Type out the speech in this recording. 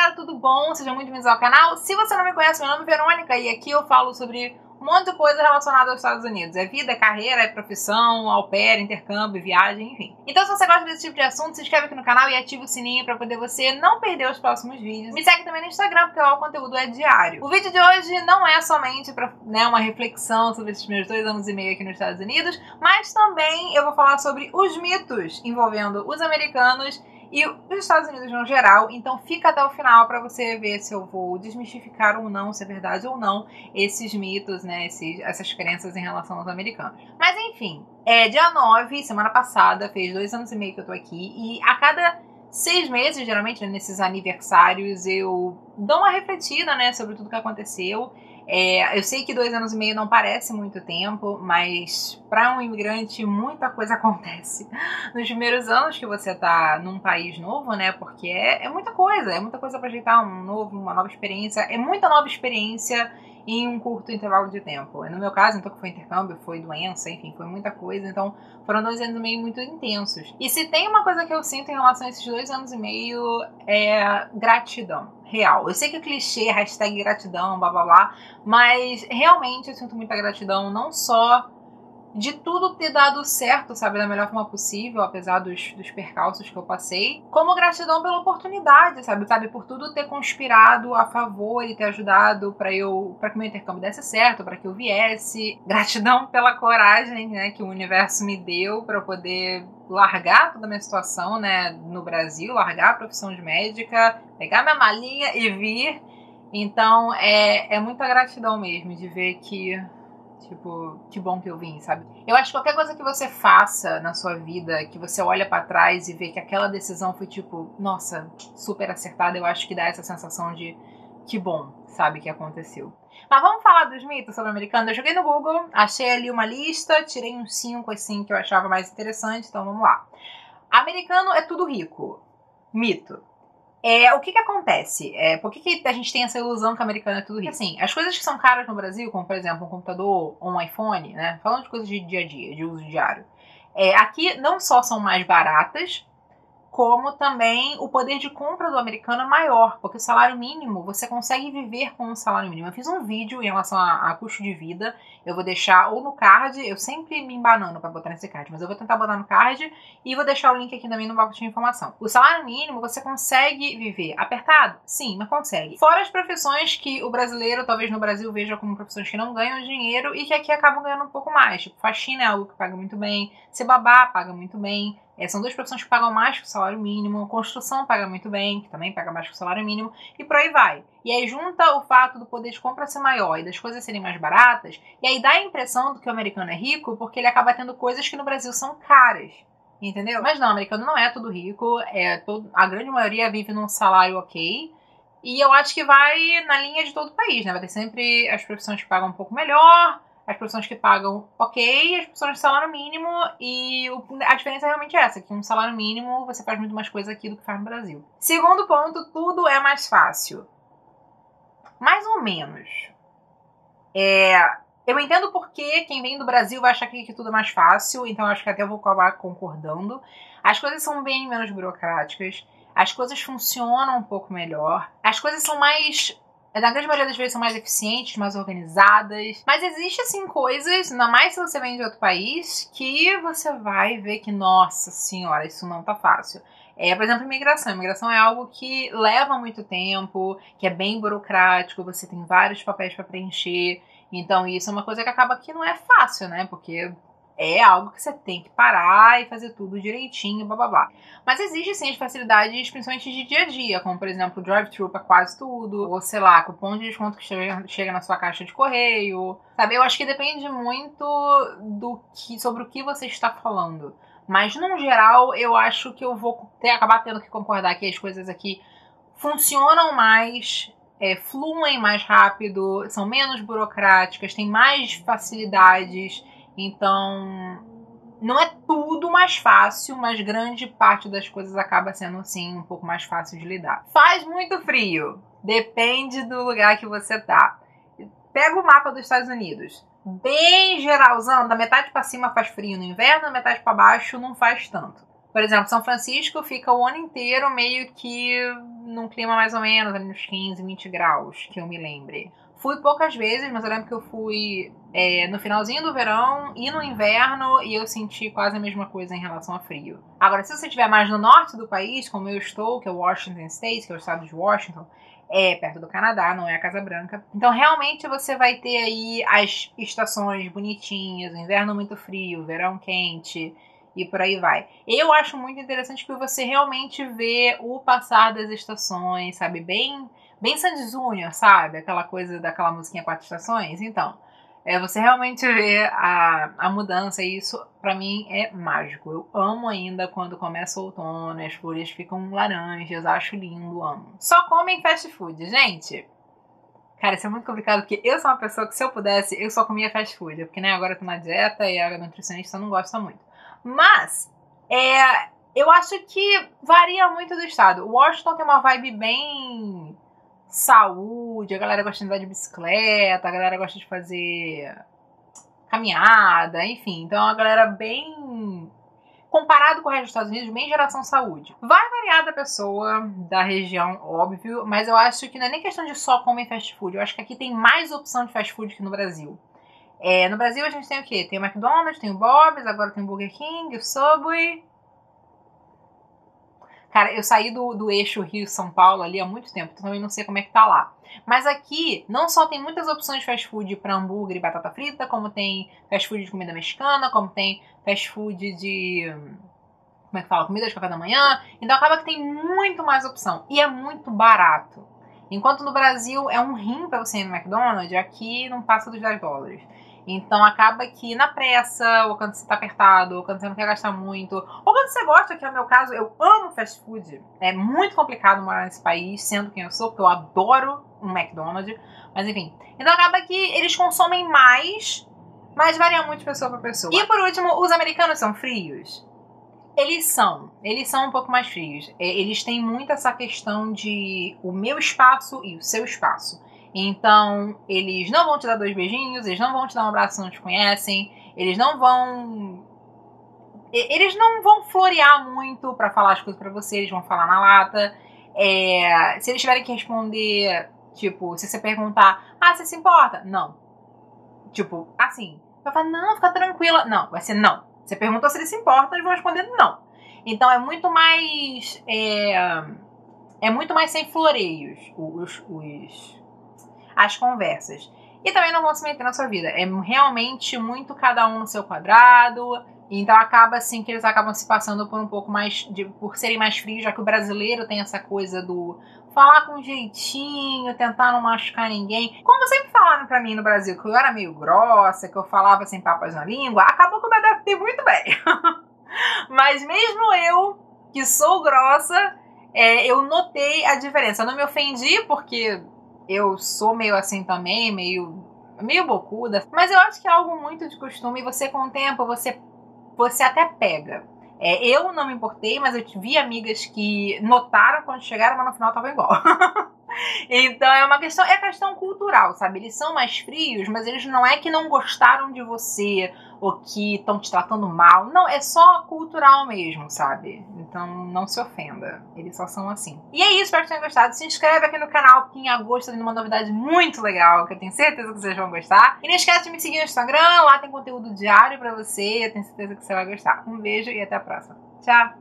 galera, tudo bom? Sejam muito bem-vindos ao canal. Se você não me conhece, meu nome é Verônica e aqui eu falo sobre um monte de coisa relacionada aos Estados Unidos. É vida, é carreira, é profissão, au pair, intercâmbio, viagem, enfim. Então se você gosta desse tipo de assunto, se inscreve aqui no canal e ativa o sininho pra poder você não perder os próximos vídeos. Me segue também no Instagram, porque lá o conteúdo é diário. O vídeo de hoje não é somente pra, uma reflexão sobre esses meus 2 anos e meio aqui nos Estados Unidos, mas também eu vou falar sobre os mitos envolvendo os americanos e os Estados Unidos no geral, então fica até o final para você ver se eu vou desmistificar ou não, se é verdade ou não, esses mitos, né, essas crenças em relação aos americanos. Mas enfim, dia 9, semana passada, fez 2 anos e meio que eu tô aqui, e a cada 6 meses, geralmente, né, nesses aniversários, eu dou uma refletida, né, sobre tudo que aconteceu. Eu sei que 2 anos e meio não parece muito tempo, mas para um imigrante muita coisa acontece nos primeiros anos que você tá num país novo, né? Porque é muita coisa para ajeitar uma nova experiência, é muita nova experiência em um curto intervalo de tempo. No meu caso, então, que foi intercâmbio, foi doença, enfim, foi muita coisa, então foram 2 anos e meio muito intensos. E se tem uma coisa que eu sinto em relação a esses 2 anos e meio é gratidão real. Eu sei que é clichê, hashtag gratidão, blá blá blá, mas realmente eu sinto muita gratidão, não só de tudo ter dado certo, sabe, da melhor forma possível, apesar dos percalços que eu passei, como gratidão pela oportunidade, sabe, por tudo ter conspirado a favor e ter ajudado para que o meu intercâmbio desse certo, para que eu viesse. Gratidão pela coragem, né, que o universo me deu para poder largar toda a minha situação, né, no Brasil, largar a profissão de médica, pegar minha malinha e vir. Então, é muita gratidão mesmo de ver que, tipo, que bom que eu vim, sabe? Eu acho que qualquer coisa que você faça na sua vida, que você olha pra trás e vê que aquela decisão foi, tipo, nossa, super acertada, eu acho que dá essa sensação de que bom, sabe, que aconteceu. Mas vamos falar dos mitos sobre o americano? Eu joguei no Google, achei ali uma lista, tirei uns 5, assim, que eu achava mais interessante, então vamos lá. Americano é tudo rico. Mito. O que acontece? Por que a gente tem essa ilusão que o americano é tudo rico? Assim, as coisas que são caras no Brasil, como por exemplo um computador ou um iPhone, né? Falando de coisas de dia a dia, de uso diário. Aqui não só são mais baratas, como também o poder de compra do americano é maior, porque o salário mínimo, você consegue viver com o salário mínimo. Eu fiz um vídeo em relação a custo de vida, eu vou deixar ou no card, eu sempre me embanando para botar nesse card, mas eu vou tentar botar no card e vou deixar o link aqui também no box de informação. O salário mínimo, você consegue viver apertado? Sim, mas consegue. Fora as profissões que o brasileiro, talvez no Brasil, veja como profissões que não ganham dinheiro e que aqui acabam ganhando um pouco mais. Tipo, faxina é algo que paga muito bem, ser babá paga muito bem. São 2 profissões que pagam mais que o salário mínimo, construção paga muito bem, que também paga mais que o salário mínimo, e por aí vai. E aí junta o fato do poder de compra ser maior e das coisas serem mais baratas, e aí dá a impressão de que o americano é rico porque ele acaba tendo coisas que no Brasil são caras, entendeu? Mas não, o americano não é tudo rico, a grande maioria vive num salário ok, e eu acho que vai na linha de todo o país, né? Vai ter sempre as profissões que pagam um pouco melhor, as profissões que pagam ok, as profissões de salário mínimo, e a diferença é realmente essa, que um salário mínimo você faz muito mais coisa aqui do que faz no Brasil. Segundo ponto, tudo é mais fácil. Mais ou menos. Eu entendo porque quem vem do Brasil vai achar que tudo é mais fácil, então acho que até eu vou acabar concordando. As coisas são bem menos burocráticas, as coisas funcionam um pouco melhor, as coisas são mais... na grande maioria das vezes são mais eficientes, mais organizadas. Mas existe, assim, coisas, ainda mais se você vem de outro país, que você vai ver que, nossa senhora, isso não tá fácil. Por exemplo, imigração. Imigração é algo que leva muito tempo, que é bem burocrático, você tem vários papéis para preencher. Então isso é uma coisa que acaba que não é fácil, né? Porque é algo que você tem que parar e fazer tudo direitinho, blá blá blá. Mas existe sim as facilidades, principalmente de dia a dia, como por exemplo drive-thru pra quase tudo, ou sei lá, cupom de desconto que chega na sua caixa de correio, sabe? Eu acho que depende muito sobre o que você está falando. Mas no geral, eu acho que eu vou acabar tendo que concordar que as coisas aqui funcionam mais, fluem mais rápido, são menos burocráticas, têm mais facilidades. Então, não é tudo mais fácil, mas grande parte das coisas acaba sendo, assim, um pouco mais fácil de lidar. Faz muito frio. Depende do lugar que você tá. Pega o mapa dos Estados Unidos. Bem geralzão, da metade pra cima faz frio no inverno, da metade pra baixo não faz tanto. Por exemplo, São Francisco fica o ano inteiro meio que num clima mais ou menos, ali nos 15, 20 graus, que eu me lembre. Fui poucas vezes, mas eu lembro que eu fui no finalzinho do verão e no inverno, e eu senti quase a mesma coisa em relação a frio. Agora, se você estiver mais no norte do país, como eu estou, que é Washington State, que é o estado de Washington, é perto do Canadá, não é a Casa Branca. Então, realmente, você vai ter aí as estações bonitinhas, o inverno muito frio, o verão quente, e por aí vai. Eu acho muito interessante que você realmente vê o passar das estações, sabe? Bem Sandy Júnior, sabe? Aquela coisa daquela musiquinha 4 estações. Então, você realmente vê a mudança, e isso pra mim é mágico. Eu amo ainda quando começa o outono e as folhas ficam laranjas, acho lindo, amo. Só comem fast food, gente. Cara, isso é muito complicado, porque eu sou uma pessoa que, se eu pudesse, eu só comia fast food. Porque, né, agora eu tô na dieta e a nutricionista não gosta muito. Mas, eu acho que varia muito do estado. Washington tem uma vibe bem saúde, a galera gosta de andar de bicicleta, a galera gosta de fazer caminhada, enfim. Então, a galera bem... Comparado com o resto dos Estados Unidos, bem geração saúde. Vai variar da pessoa, da região, óbvio, mas eu acho que não é nem questão de só comer fast food. Eu acho que aqui tem mais opção de fast food que no Brasil. No Brasil a gente tem o quê? Tem o McDonald's, tem o Bob's, agora tem o Burger King, o Subway. Cara, eu saí do eixo Rio-São Paulo ali há muito tempo, então também não sei como é que tá lá. Mas aqui não só tem muitas opções de fast food para hambúrguer e batata frita, como tem fast food de comida mexicana, como tem fast food de... Como é que fala? Comida de café da manhã. Então acaba que tem muito mais opção. E é muito barato. Enquanto no Brasil é um rim pra você ir no McDonald's, aqui não passa dos $10. Então acaba que na pressa, ou quando você tá apertado, ou quando você não quer gastar muito, ou quando você gosta, que é o meu caso, eu amo fast food. É muito complicado morar nesse país, sendo quem eu sou, porque eu adoro um McDonald's. Mas enfim. Então acaba que eles consomem mais, mas varia muito de pessoa pra pessoa. E por último, os americanos são frios? Eles são um pouco mais frios. Eles têm muito essa questão de o meu espaço e o seu espaço. Então, eles não vão te dar 2 beijinhos, eles não vão te dar um abraço se não te conhecem, eles não vão florear muito pra falar as coisas pra você, eles vão falar na lata. Se eles tiverem que responder, tipo, se você perguntar, você se importa? Não. Tipo, assim, vai falar, não, fica tranquila. Não, vai ser não. Você perguntou se eles se importam, eles vão responder não. Então é muito mais sem floreios as conversas. E também não vão se meter na sua vida. É realmente muito cada um no seu quadrado. Então acaba assim que eles acabam se passando por um pouco mais por serem mais frios, já que o brasileiro tem essa coisa do falar com jeitinho, tentar não machucar ninguém. Como sempre falaram pra mim no Brasil, que eu era meio grossa, que eu falava sem papas na língua, acabou que eu me adaptei muito bem. Mas mesmo eu, que sou grossa, eu notei a diferença. Eu não me ofendi, porque eu sou meio assim também, meio bocuda. Mas eu acho que é algo muito de costume, e você com o tempo, você até pega. Eu não me importei, mas eu vi amigas que notaram quando chegaram, mas no final tava igual. Então é questão cultural, sabe? Eles são mais frios, mas eles não é que não gostaram de você ou que estão te tratando mal. Não, é só cultural mesmo, sabe? Então não se ofenda. Eles só são assim. E é isso, espero que tenham gostado. Se inscreve aqui no canal, porque em agosto tem uma novidade muito legal, que eu tenho certeza que vocês vão gostar. E não esquece de me seguir no Instagram, lá tem conteúdo diário pra você. Eu tenho certeza que você vai gostar. Um beijo e até a próxima. Tchau!